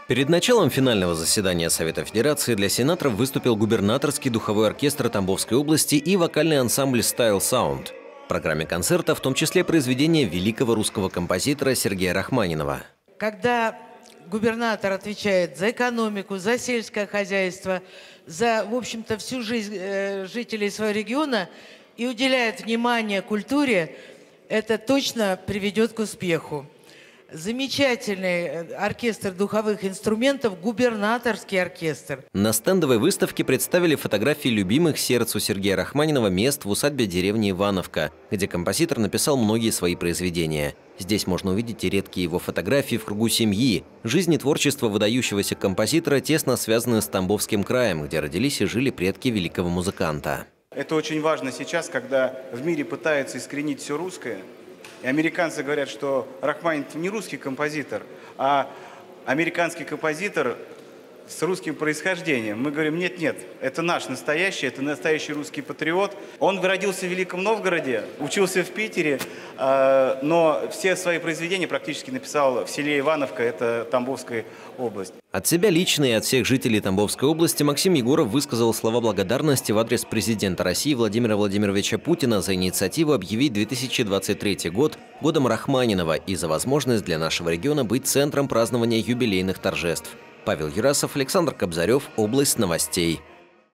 Перед началом финального заседания Совета Федерации для сенаторов выступил губернаторский духовой оркестр Тамбовской области и вокальный ансамбль Style Sound. В программе концерта в том числе произведения великого русского композитора Сергея Рахманинова. Когда губернатор отвечает за экономику, за сельское хозяйство, за, в общем-то, всю жизнь жителей своего региона и уделяет внимание культуре, это точно приведет к успеху. Замечательный оркестр духовых инструментов, губернаторский оркестр. На стендовой выставке представили фотографии любимых сердцу Сергея Рахманинова мест в усадьбе деревни Ивановка, где композитор написал многие свои произведения. Здесь можно увидеть и редкие его фотографии в кругу семьи. Жизнь и творчество выдающегося композитора тесно связаны с Тамбовским краем, где родились и жили предки великого музыканта. Это очень важно сейчас, когда в мире пытаются искоренить все русское. И американцы говорят, что Рахманинов не русский композитор, а американский композитор с русским происхождением. Мы говорим, нет, это наш настоящий, это настоящий русский патриот. Он родился в Великом Новгороде, учился в Питере, но все свои произведения практически написал в селе Ивановка, это Тамбовская область. От себя лично и от всех жителей Тамбовской области Максим Егоров высказал слова благодарности в адрес президента России Владимира Владимировича Путина за инициативу объявить 2023 год годом Рахманинова и за возможность для нашего региона быть центром празднования юбилейных торжеств. Павел Юрасов, Александр Кобзарев, Область новостей.